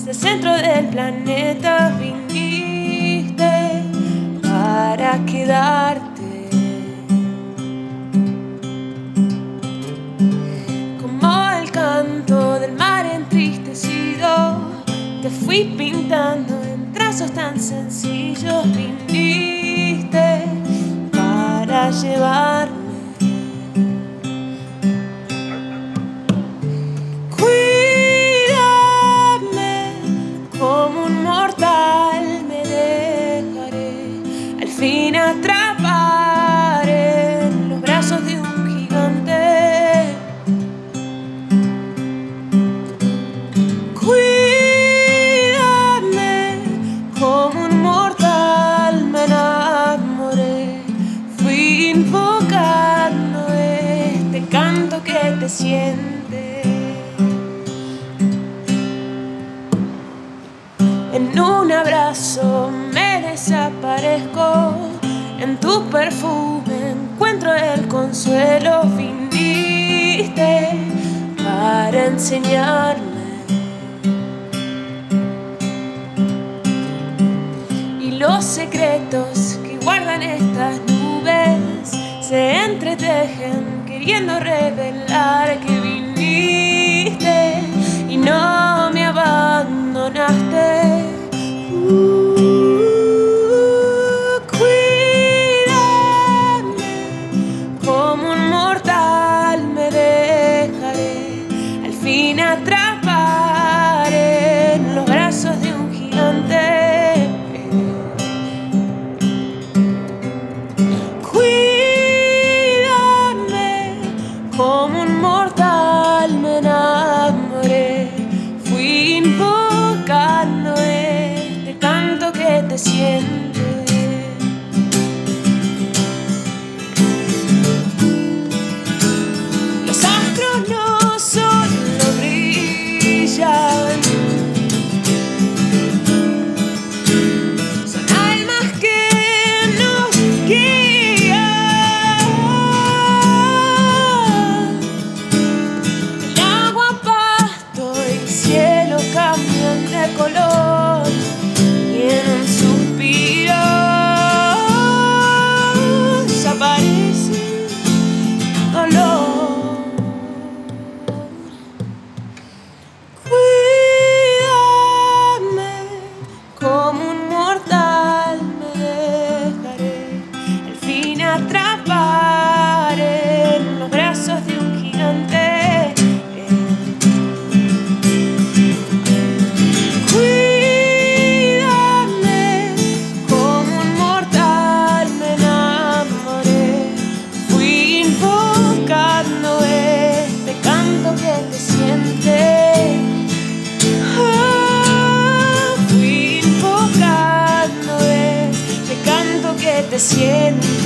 del centro del planeta viniste para quedarte. Como el canto del mar entristecido, te fui pintando en trazos tan sencillos. Viniste para llevarme. Como un mortal me dejaré al fin atrapar en los brazos de un gigante. Cuídame, como un mortal me enamoré. Fui invocando este canto que te siente. En un abrazo me desaparezco, en tu perfume encuentro el consuelo. Viniste para enseñarme, y los secretos que guardan estas nubes se entretejen queriendo revelar que viniste y no me abandonaste. Cuídame, como un mortal me dejaré al fin atrapar en los brazos de un gigante. Cuídame, como un mortal me enamoré. Fui invocando este canto que te siente. Los astros no solo brillan, son almas que nos guían. El agua, pasto y cielo cambian de color, y en un suspiro desaparece dolor. Cuídame, como un mortal me dejaré al fin atrapar en los brazos de un gigante. Fui invocando este canto que te siente.